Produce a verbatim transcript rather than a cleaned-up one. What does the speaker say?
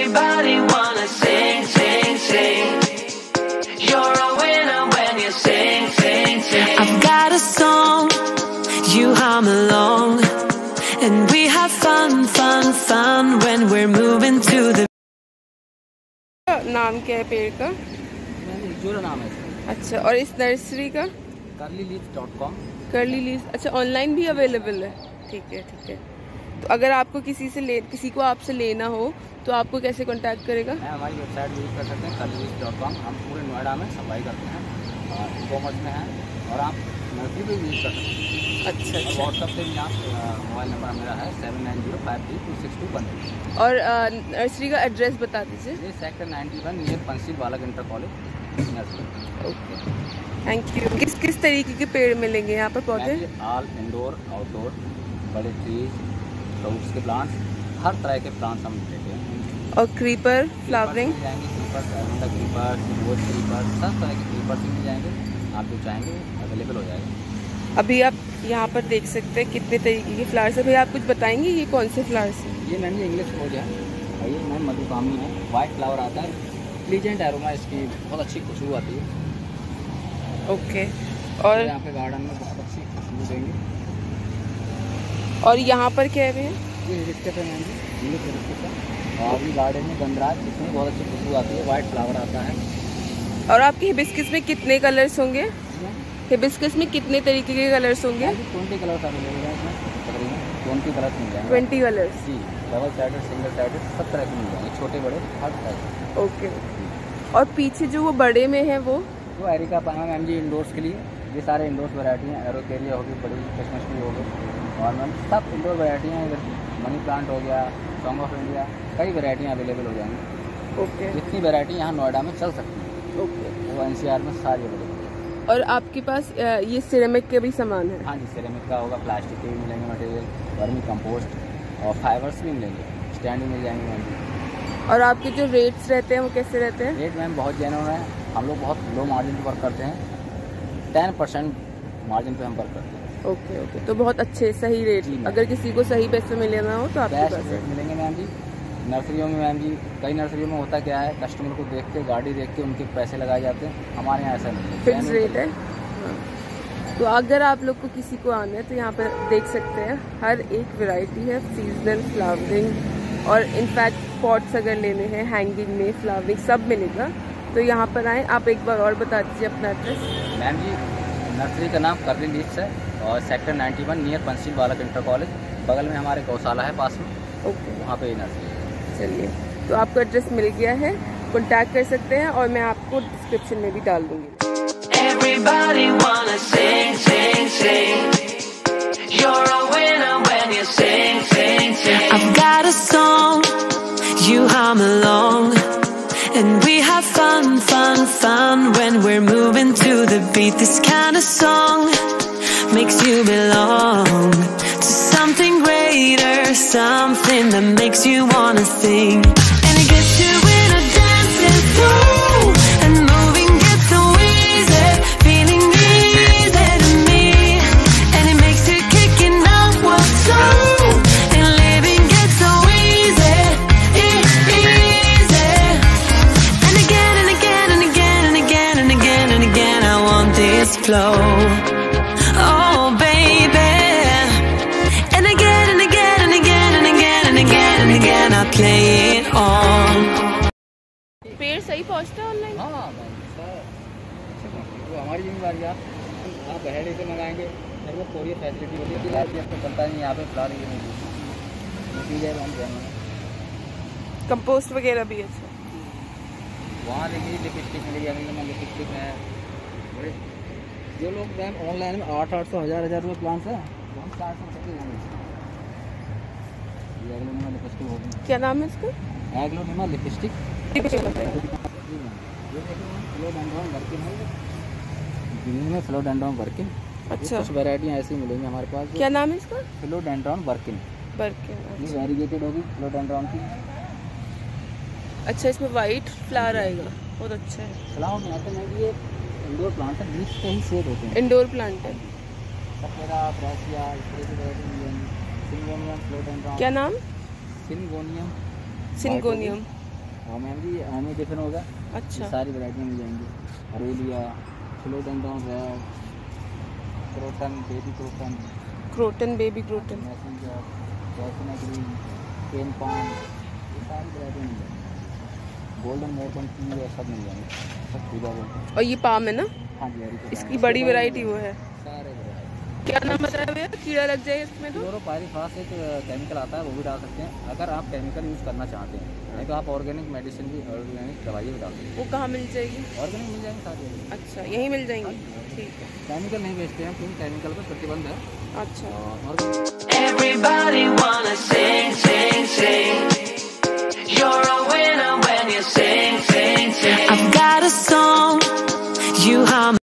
Everybody wanna sing, sing, sing. You're a winner when you sing, sing, sing. I've got a song, you hum along, and we have fun, fun, fun when we're moving to the. नाम क्या है पेड़ का? जोरा नाम है इसका। अच्छा, और इस नर्सरी का? Curly leaves dot com. Curly leaves, अच्छा ऑनलाइन भी अवेलेबल है। ठीक है ठीक है। तो अगर आपको किसी से ले किसी को आपसे लेना हो तो आपको कैसे कांटेक्ट करेगा? मैं हमारी वेबसाइट विजिट कर सकते हैं कर्ली लीव्स डॉट कॉम। हम पूरे नोएडा में सप्लाई करते हैं और ई कॉमर्स में हैं, और आप नर्सरी भी विजिट कर सकते हैं। अच्छा अच्छा। व्हाट्सएप से भी आप, मोबाइल नंबर मेरा है seven nine zero five three two six two one. और नर्सरी का एड्रेस बता दीजिए। ये सेक्टर नाइन्टी वन नियर पंसिल बालक inter college nursery. Okay, thank you. किस किस तरीके के पेड़ मिलेंगे यहाँ पर पौधे? ऑल इंडोर आउटडोर, बड़े ट्रीज, फ्रूट्स के प्लांट्स, हर तरह के प्लांट्स हम देते हैं। और क्रीपर, फ्लावरिंग? जाएंगे क्रीपर्स, एरोंडा क्रीपर्स, वोड क्रीपर्स, सब तरह के क्रीपर्स मिल जाएंगे। आप जो चाहेंगे अवेलेबल हो जाएगा। अभी आप यहाँ पर देख सकते हैं कितने तरीके के फ्लावर्स है। भैया आप कुछ बताएंगे ये कौन से फ्लावर्स हैं? ये मैम ये इंग्लिश रोज है, और ये मैम मधुकामनी है। वाइट फ्लावर आता है, प्लीजेंट एरोमा, इसकी बहुत अच्छी खुशबू आती है। ओके, और यहाँ पे गार्डन में बहुत अच्छी खुशबू देंगे। और यहाँ पर क्या है? ये हिबिस्कस है मैम जी, इंग्लिश हिबिस्कस है। और अभी गार्डन में गंधराज, जिसमें बहुत अच्छी खुशबू आती है, वाइट फ्लावर आता है। और आपके हिबिस्कस में कितने कलर्स होंगे? हिबिस्कस में कितने तरीके के कलर्स होंगे? ट्वेंटी कलर्स अवेलेबल है इसमें, तकरीबन ट्वेंटी कलर्स मिल जाएंगे। ट्वेंटी कलर्स जी, डबल साइडेड, सिंगल साइडेड, सब तरह के मिल जाएंगे, छोटे बड़े हर तरह के। ओके। और पीछे जो वो बड़े में है वो वो एरिका पामा मैम जी इंडोर्स के लिए। ये सारे इंडोर्स वैरायटी हैं। एरोकेरिया होगी, बड़ी क्रिसमस ट्री हो गई, और मैम सब इंडोर वैरायटी हैं। इधर मनी प्लांट हो गया, सॉन्ग ऑफ इंडिया, कई वैरायटियाँ अवेलेबल हो जाएंगी। ओके। जितनी वैरायटी यहाँ नोएडा में चल सकती है, ओके, वो एन सी आर में सारी अवेलेबल है। और आपके पास ये सिरेमिक के भी सामान है? हाँ जी, सिरेमिक का होगा, प्लास्टिक के भी मिलेंगे मटेरियल, वर्मी कंपोस्ट और फाइबर्स भी मिलेंगे, स्टैंड भी मिल जाएंगे मैम जी। और आपके जो रेट्स रहते हैं वो कैसे रहते हैं? रेट मैम बहुत जेन्युइन है। हम लोग बहुत लो मार्जिन पर वर्क करते हैं, टेन परसेंट मार्जिन पे हम वर्क करते हैं। ओके ओके, तो बहुत अच्छे सही रेट। अगर किसी को सही पैसे में लेना हो तो आपके पास रेट मिलेंगे मैम जी। नर्सरियों में मैम जी, कई नर्सरियों में होता क्या है, कस्टमर को देख के, गाड़ी देख के उनके पैसे लगाए जाते हैं। हमारे यहाँ ऐसा नहीं है, फिक्स रेट है। हाँ। तो अगर आप लोग को किसी को आना है तो यहाँ पर देख सकते हैं हर एक वैरायटी है, सीजनल फ्लावरिंग, और इनफैक्ट पॉट्स अगर लेने हैं हैंगिंग में, फ्लावरिंग सब मिलेगा। तो यहाँ पर आएँ। आप एक बार और बता दीजिए अपना एड्रेस। मैम जी, नर्सरी का नाम कर्ली लीव्स है, और सेक्टर नाइन्टी वन नियर पंसिल बालक इंटर कॉलेज, बगल में हमारे गौशाला है पास में। ओके, वहाँ पे नर्सरी। चलिए, तो आपको एड्रेस मिल गया है, कॉन्टैक्ट कर सकते हैं, और मैं आपको डिस्क्रिप्शन में भी डाल दूँगी। Everybody wanna sing, sing, sing. You're a winner when you sing, sing, sing. I've got a song, you hum along, and we have fun, fun, fun when we're moving to the beat. This kind of song makes you belong to something greater, something that makes you wanna sing. And it gets you in a dancing flow, and moving gets so easy, feeling easy to me. And it makes you kicking out what's slow, and living gets so easy, e- easy. And again and again and again and again and again and again, I want this flow. Oh baby, and again and again and again and again and again and again, I play it on. पेड़ सही पहुँचता है online? हाँ ma'am, वो हमारी जिम्मेदारी है। आप हेड से मंगाएंगे, मेरे को कोरियर फैसिलिटी होती है, आपको पता नहीं यहाँ पे फिलहाल ये नहीं जाए हम जाएंगे। कंपोस्ट वगैरह भी है? अच्छा, वहाँ देखिए लिपस्टिक मिलेगी, अगले में लिपस्टिक है। जो लोग मैम ऑनलाइन में आठ आठ सौ हज़ार हज़ार रुपये प्लांट्स है, तो हम चार सौ तक जाएंगे। ये अगले में लिपस्टिक होगी। क्या नाम है इसका? Aglaonema lipstick. ये देखिए फ्लोडेंड्रॉन वर्किन है, दिल्ली में फ्लोडेंड्रॉन वर्किन। अच्छा, कुछ वैरायटियाँ ऐसी मिलेंगी हमारे पास। क्या नाम है इसका? फ्लोडेंड्रॉन वर्किन। वर्किन, ये वेरीगेटेड होगी फ्लोडेंड्रॉन की। अच्छा, इसमें वाइट फ्लावर आएगा, बहुत अच्छा है। फ्लावर में आते हैं, ये इंडोर प्लांट है, बीच से ही सेट होते हैं। इंडोर प्लांट है। सपेरा, ब्रासिया, इस तरह की वैरायटी मिलेंगी। Syngonium philodendron. क्या नाम? सिंगोनियम। सिंगोनियम। हाँ मैम जी, आमी डिफरेंट होगा। अच्छा, सारी वैरायटियाँ मिल जाएंगी। Aralia, philodendron red, croton, baby croton, croton, baby croton. Messenger, jasmine green, pen palm, ये सारी वैरायटियाँ मिल जाएंगी। गोल्डन मोर्टन की ये सब मिल जाएंगे, सब पूजा बोलते हैं। और ये पाम है ना? हाँ जी, हरी इसकी बड़ी वैरायटी वो है। सारे क्या नाम बताया भैया? कीड़ा लग जाए इसमें तो? क्लोरोपाइरीफास एक केमिकल आता है, वो भी डाल सकते हैं अगर आप केमिकल यूज़ करना चाहते हैं। नहीं तो आप ऑर्गेनिक मेडिसिन भी, ऑर्गेनिक दवाई भी डाल सकते हैं। वो कहाँ मिल जाएगी? ऑर्गेनिक मिल जाएंगे सारी। अच्छा, यहीं मिल जाएंगी। ठीक है। केमिकल नहीं बेचते हैं क्योंकि केमिकल पर प्रतिबंध है। अच्छा। Everybody wanna sing, sing, sing. You're a winner when you sing, sing, sing. I've got a song, you hum.